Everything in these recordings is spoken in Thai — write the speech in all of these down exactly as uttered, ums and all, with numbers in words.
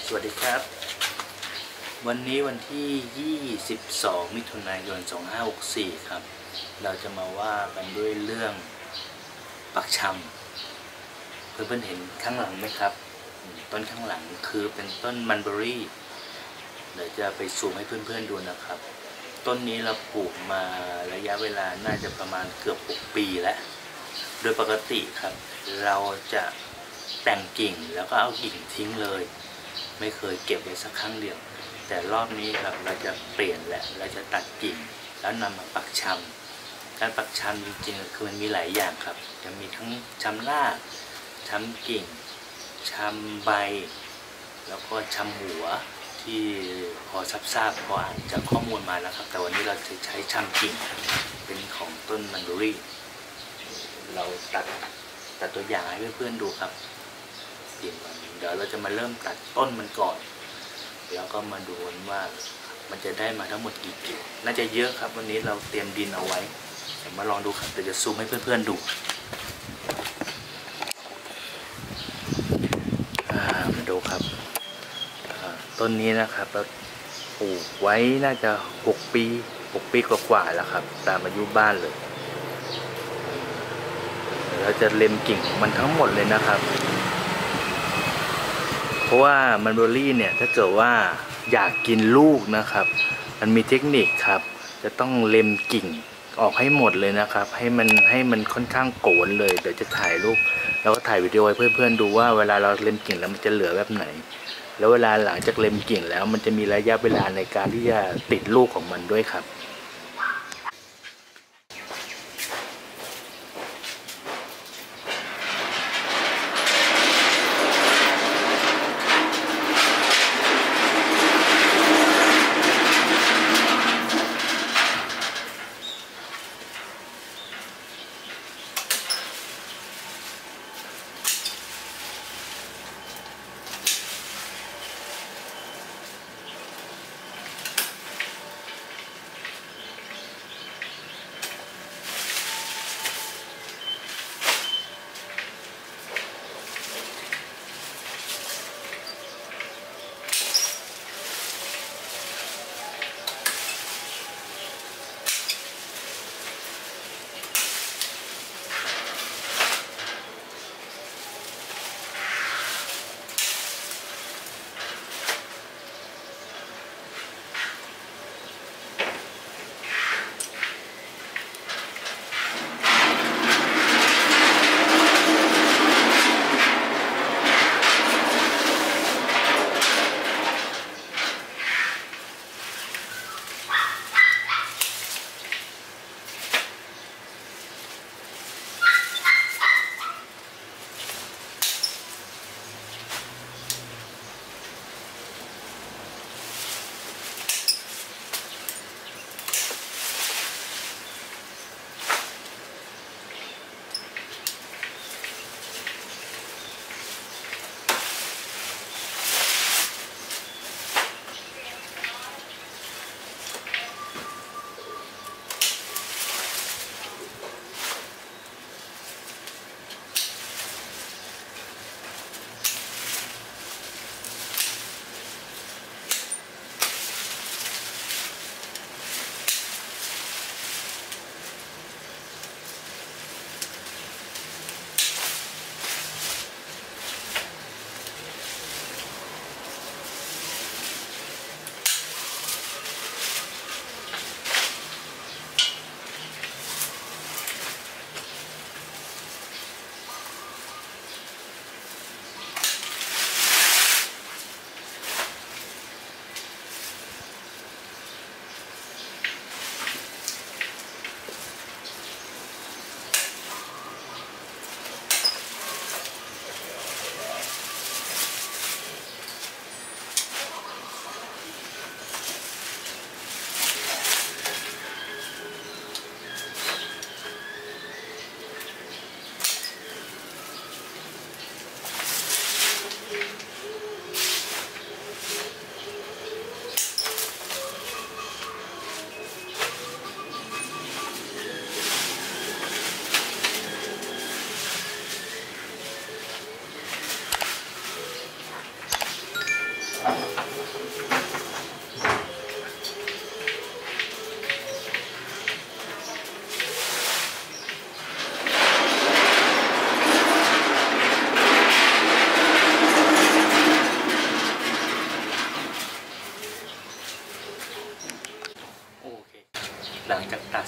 สวัสดีครับวันนี้วันที่ยี่สิบสองมิถุนายนสองพันห้าร้อยหกสิบสี่ครับเราจะมาว่ากันด้วยเรื่องปักชำเพื่อนๆเห็นข้างหลังไหมครับต้นข้างหลังคือเป็นต้นมันเบอรี่เดี๋ยวจะไปซูมให้เพื่อนๆดูนะครับต้นนี้เราปลูกมาระยะเวลาน่าจะประมาณเกือบหกปีแล้วโดยปกติครับเราจะแต่งกิ่งแล้วก็เอากิ่งทิ้งเลยไม่เคยเก็บไว้สักครั้งเดียวแต่รอบนี้ครับเราจะเปลี่ยนแหละเราจะตัดกิ่งแล้วนำมาปักชำการปักชำจริงๆคือมันมีหลายอย่างครับจะมีทั้งชำรากชำกิ่งชำใบแล้วก็ชำหัวที่พอทราบๆพออ่านจากข้อมูลมาแล้วครับแต่วันนี้เราจะใช้ชำกิ่งเป็นของต้นมันเบอรี่เราตัดตัดตัวอย่างให้เพื่อนๆดูครับเดี๋ยวเราจะมาเริ่มตัดต้นมันก่อนแล้วก็มาดูว่ามันจะได้มาทั้งหมดกี่กิ่งน่าจะเยอะครับวันนี้เราเตรียมดินเอาไว้เดี๋ยวมาลองดูครับเดี๋ยวจะซูมให้เพื่อนๆดูมาดูครับต้นนี้นะครับเราปลูกไว้น่าจะหกปีหกปีกว่าๆแล้วครับตามอายุบ้านเลยเราจะเล็มกิ่งมันทั้งหมดเลยนะครับเพราะว่ามันเบอร์รี่เนี่ยถ้าเกิดว่าอยากกินลูกนะครับมันมีเทคนิคครับจะต้องเล็มกิ่งออกให้หมดเลยนะครับให้มันให้มันค่อนข้างโกนเลยเดี๋ยวจะถ่ายรูปแล้วก็ถ่ายวิดีโอให้เพื่อนๆดูว่าเวลาเราเล็มกิ่งแล้วมันจะเหลือแบบไหนแล้วเวลาหลังจากเล็มกิ่งแล้วมันจะมีระยะเวลาในการที่จะติดลูกของมันด้วยครับ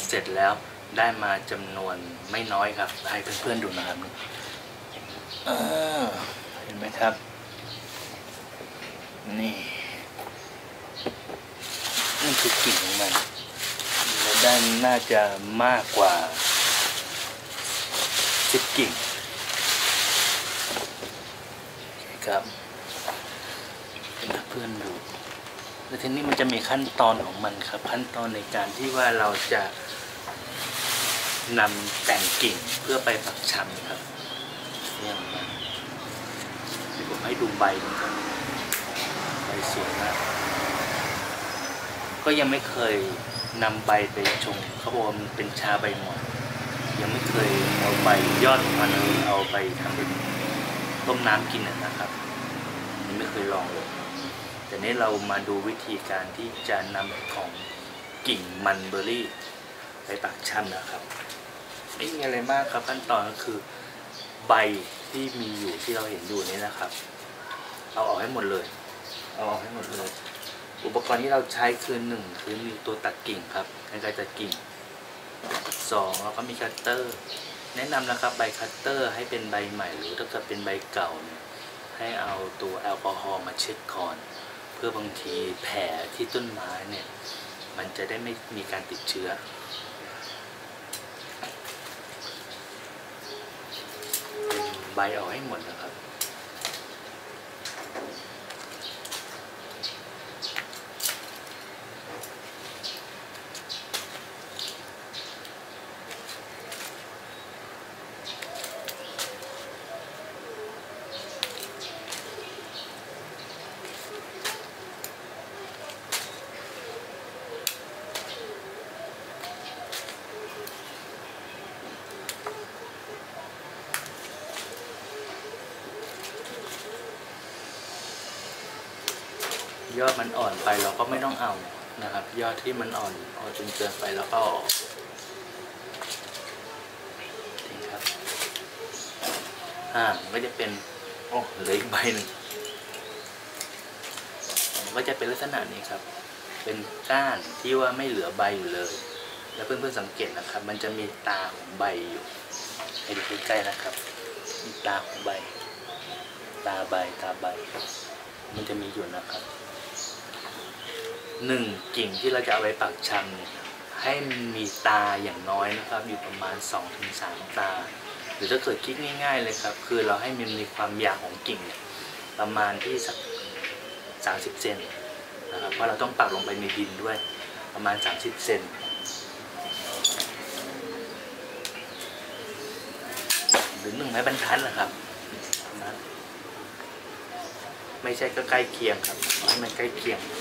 เสร็จแล้วได้มาจำนวนไม่น้อยครับให้เพื่อนๆดูนะครับเห็นไหมครับนี่นี่คือกิ่งของมันและด้านน่าจะมากกว่าสิบกิ่งครับเพื่อนๆดูแล้วทีนี้มันจะมีขั้นตอนของมันครับขั้นตอนในการที่ว่าเราจะนำแต่งกิ่งเพื่อไปปักชำครับเนี่ยมันเดี๋ยวผมให้ดูใบนะครับใบสวยมากก็ยังไม่เคยนำใบไปชงเขาบอกว่ามันเป็นชาใบหม่อนยังไม่เคยเอาใบยอดของมันเอาไปทำเป็นต้มน้ำกินนะครับยังไม่เคยลองเลยแต่นี้เรามาดูวิธีการที่จะนำของกิ่งมันเบอร์รี่ไปปักชำนะครับไม่มีอะไรมากครับขั้นตอนก็คือใบที่มีอยู่ที่เราเห็นอยู่นี้นะครับเอาออกให้หมดเลยเอาออกให้หมดเลยอุปกรณ์ที่เราใช้คือหนึ่งคือมีตัวตัดกิ่งครับในการตัดกิ่งสองเราก็มีคัตเตอร์แนะนำนะครับใบคัตเตอร์ให้เป็นใบใหม่หรือถ้าเกิดเป็นใบเก่าเนี่ยให้เอาตัวแอลกอฮอล์มาเช็ดก่อนเพื่อบางทีแผลที่ต้นไม้เนี่ยมันจะได้ไม่มีการติดเชื้อใบออกให้หมดนะครับยอดมันอ่อนไปเราก็ไม่ต้องเอานะครับยอดที่มันอ่อนอ่อนจนเกินไปแล้วก็ออกทิ้งครับอ่ามันก็จะเป็นโอ้เหลืออีกใบหนึ่งมันก็จะเป็นลักษณะนี้ครับเป็นก้านที่ว่าไม่เหลือใบอยู่เลยแล้วเพื่อนๆสังเกตนะครับมันจะมีตาของใบอยู่ให้ดูใกล้ๆนะครับมีตาของใบตาใบตาใบมันจะมีอยู่นะครับหนึ่งกิ่งที่เราจะเอาไปปักชำเนี่ยให้มีตาอย่างน้อยนะครับอยู่ประมาณ สองถึงสาม ตาหรือถ้าเกิดคิดง่ายๆเลยครับคือเราให้มันมีความยาวของกิ่งเนี่ยประมาณที่สักสามสิบเซนนะครับเพราะเราต้องปักลงไปในดินด้วยประมาณสามสิบเซนหรือหนึ่งไม้บรรทัดนะครับนะไม่ใช่ก็ใกล้เคียงครับให้มันใกล้เคียง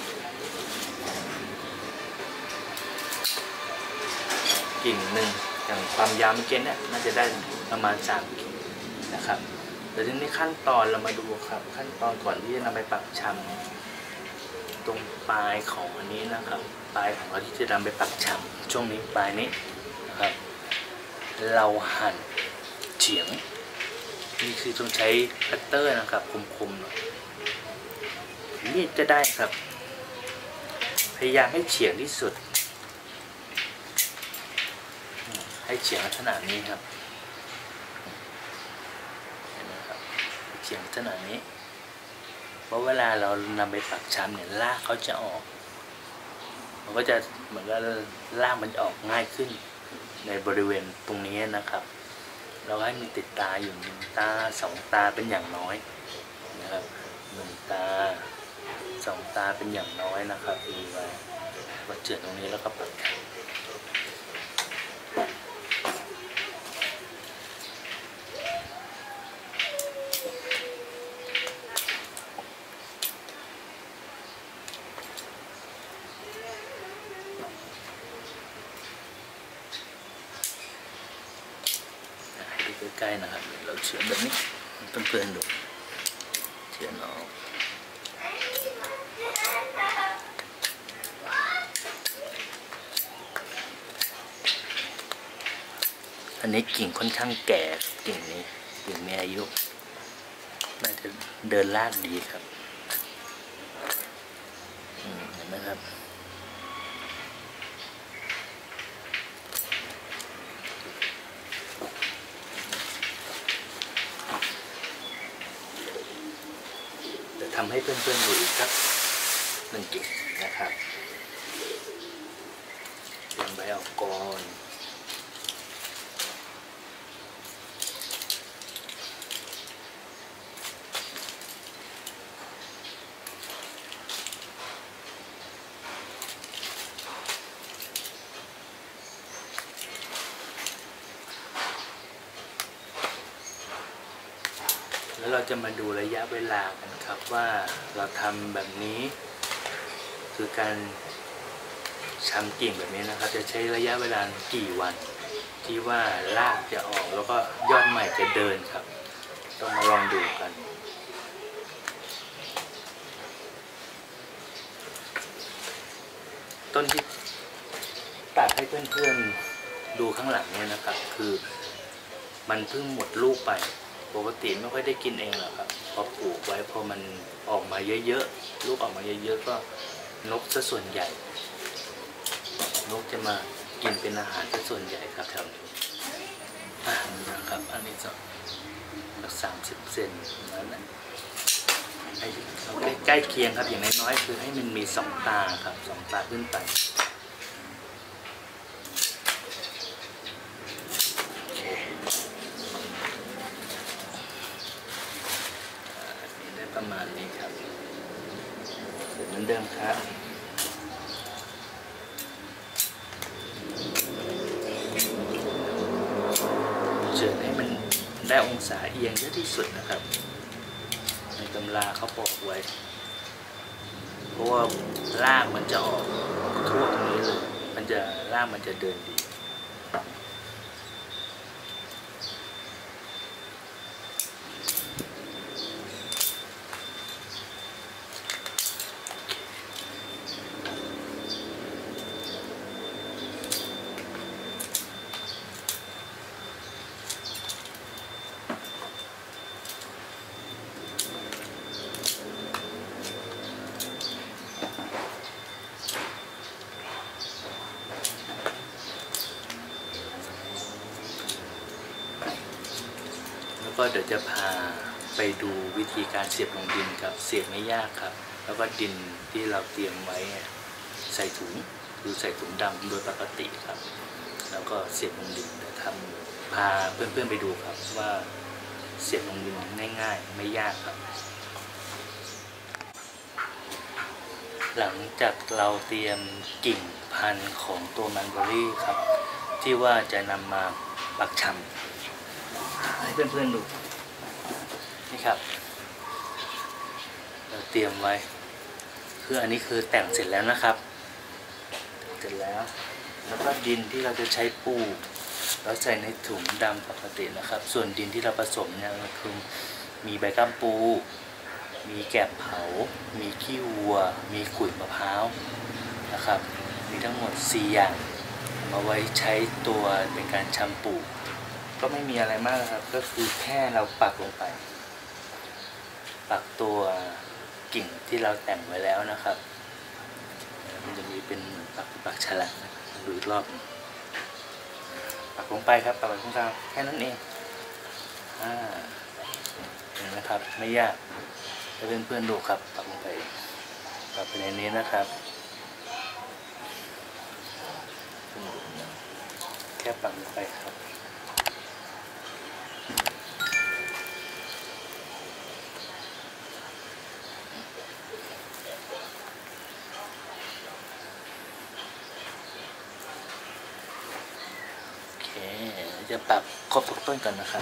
กิ่งหนึ่งอย่างความยาวเมื่อกี้เนี่ยน่าจะได้ประมาณสามกิ่งนะครับแต่ทีนี้ขั้นตอนเรามาดูครับขั้นตอนก่อนที่จะนำไปปักชำตรงปลายของอันนี้นะครับปลายของเราที่จะนำไปปักชำช่วงนี้ปลายนี้นะครับเราหั่นเฉียงนี่คือต้องใช้คัตเตอร์นะครับคมๆหน่อยมีดจะได้ครับพยายามให้เฉียงที่สุดให้เฉียงลักษณะนี้ครับเห็นไหมครับเฉียงลักษณะนี้เพราะเวลาเรานำไปปักชำเนี่ยรากเขาจะออกมันก็จะเหมือนกับรากมันจะออกง่ายขึ้นในบริเวณตรงนี้นะครับเราให้มีติดตาอยู่หนึ่งตาสองตาเป็นอย่างน้อยนะครับหนึ่งตาสองตาเป็นอย่างน้อยนะครับมีไว้วัดเจือตรงนี้แล้วก็ปักใกล้ๆนะครับเราเฉือนแบบนี้เพื่อนๆดูเฉือนออกอันนี้กิ่งค่อนข้างแก่กิ่งนี้กิ่งมีอายุน่าจะเดินลากดีครับเห็นไหมครับำให้เพื่อนๆดูอีกสักหนึ่งกิ่งนะครับเตรียมใบออกก่อนแล้วเราจะมาดูระยะเวลากันครับว่าเราทำแบบนี้คือการชำกิ่งแบบนี้นะครับจะใช้ระยะเวลากี่วันที่ว่ารากจะออกแล้วก็ยอดใหม่จะเดินครับต้องมาลองดูกันต้นที่ตัดให้เพื่อนๆดูข้างหลังเนี่ยนะครับคือมันเพิ่งหมดลูกไปปกติไม่ค่อยได้กินเองหรอกครับพอปลูกไว้พอมันออกมาเยอะๆลูกออกมาเยอะๆก็นกซะส่วนใหญ่นกจะมากินเป็นอาหารซะส่วนใหญ่ครับแถวนี้อ่านะครับอันนี้สักสามสิบเซนนั้นนะให้เราใกล้เคียงครับอย่างน้อยๆคือให้มันมีสองตาครับสองตาขึ้นไปประมาณนี้ครับเหมือนเดิมครับเชิญให้มันได้องศาเอียงเยอะที่สุดนะครับในตำราเขาบอกไว้เพราะว่ารากมันจะออกทั่วตรงนี้เลยมันจะรากมันจะเดินดีก็เดี๋ยวจะพาไปดูวิธีการเสียบลงดินครับเสียบไม่ยากครับแล้วก็ดินที่เราเตรียมไว้ใส่ถุงคือใส่ถุงดำโดยปกติครับแล้วก็เสียบลงดินทำพาเพื่อนๆไปดูครับว่าเสียบลงดินง่ายๆไม่ยากครับหลังจากเราเตรียมกิ่งพันธุ์ของตัวมันเบอรี่ครับที่ว่าจะนำมาปักชำให้เพื่อนๆดูนี่ครับเราเตรียมไว้คืออันนี้คือแต่งเสร็จแล้วนะครับเสร็จแล้วแล้วก็ดินที่เราจะใช้ปูเราใส่ในถุงดำปกตินะครับส่วนดินที่เราผสมเนี่ยคือมีใบก้ามปูมีแกบเผามีขี้วัวมีขุยมะพร้าวนะครับมีทั้งหมดสี่อย่างมาไว้ใช้ตัวในการชำปูก็ไม่มีอะไรมากครับก็คือแค่เราปักลงไปปักตัวกิ่งที่เราแต่งไว้แล้วนะครับมันจะมีเป็นปักปักฉลักดูอีกรอบปักลงไปครับปักลงไปแค่นั้นเองอ่าเห็นไหมครับไม่ยากถ้าเพื่อนๆดูครับปักลงไปปักไปในนี้นะครับแค่ปักลงไปครับจะปรับครบทุกต้นกันนะครับ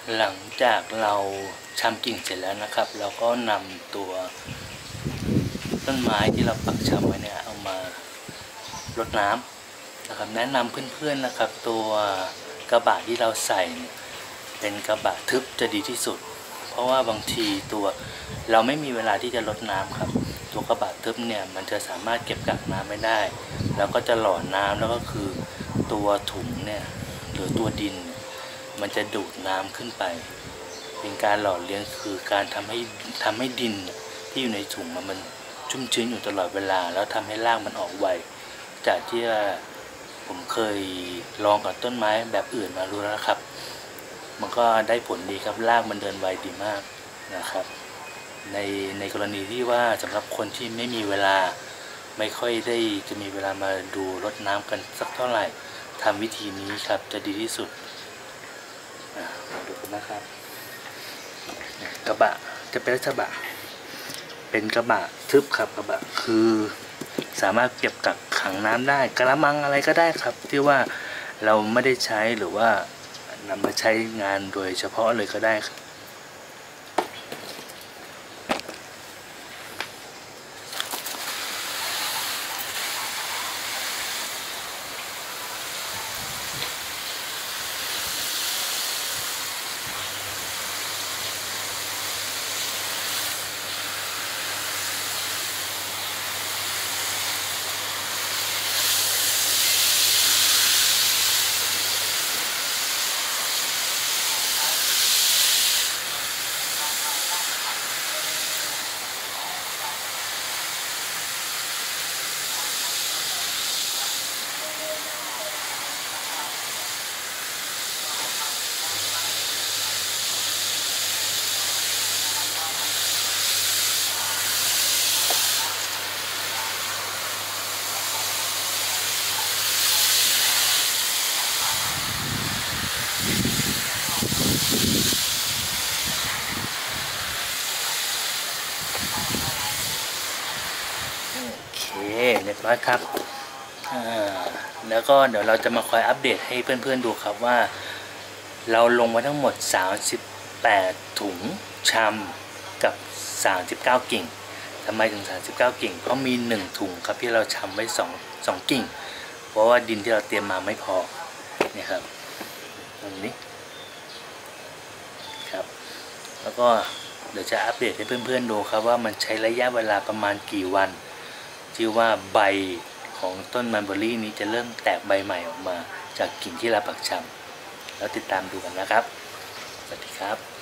หลังจากเราชำกิ่งเสร็จแล้วนะครับเราก็นำตัวต้นไม้ที่เราปักชำไว้เนี่ยเอามารดน้ำนะครับแนะนำเพื่อนๆนะครับตัวกระบะที่เราใส่เป็นกระบะทึบจะดีที่สุดเพราะว่าบางทีตัวเราไม่มีเวลาที่จะรดน้ำครับตัวกระบะทึบเนี่ยมันจะสามารถเก็บกักน้ำไม่ได้แล้วก็จะหล่อน้ำแล้วก็คือตัวถุงเนี่ยหรือตัวดินมันจะดูดน้ำขึ้นไปเป็นการหล่อเลี้ยงคือการทำให้ทำให้ดินที่อยู่ในถุงมันชุ่มชื้นอยู่ตลอดเวลาแล้วทำให้รากมันออกไวจากที่ผมเคยลองกับต้นไม้แบบอื่นมารู้แล้วครับมันก็ได้ผลดีครับรากมันเดินไวดีมากนะครับในในกรณีที่ว่าสำหรับคนที่ไม่มีเวลาไม่ค่อยได้จะมีเวลามาดูรดน้ำกันสักเท่าไหร่ทำวิธีนี้ครับจะดีที่สุดมาดูกันนะครับกระบะจะเป็นกระบะเป็นกระบะทึบครับกระบะคือสามารถเก็บกักขังน้ำได้กระมังอะไรก็ได้ครับที่ว่าเราไม่ได้ใช้หรือว่านำมาใช้งานโดยเฉพาะเลยก็ได้ครับเรียบร้อยครับแล้วก็เดี๋ยวเราจะมาคอยอัปเดตให้เพื่อนๆดูครับว่าเราลงมาทั้งหมดสามสิบแปดถุงชำกับสามสิบเก้ากิ่งทำไมถึงสามสิบเก้ากิ่งเพราะมีหนึ่งถุงครับที่เราชำไว้สองสองกิ่งเพราะว่าดินที่เราเตรียมมาไม่พอนี่ครับตรงนี้ครับแล้วก็เดี๋ยวจะอัปเดตให้เพื่อนๆดูครับว่ามันใช้ระยะเวลาประมาณกี่วันที่ว่าใบของต้นมันเบอรี่นี้จะเริ่มแตกใบใหม่ออกมาจากกิ่งที่เราปักชำแล้วติดตามดูกันนะครับสวัสดีครับ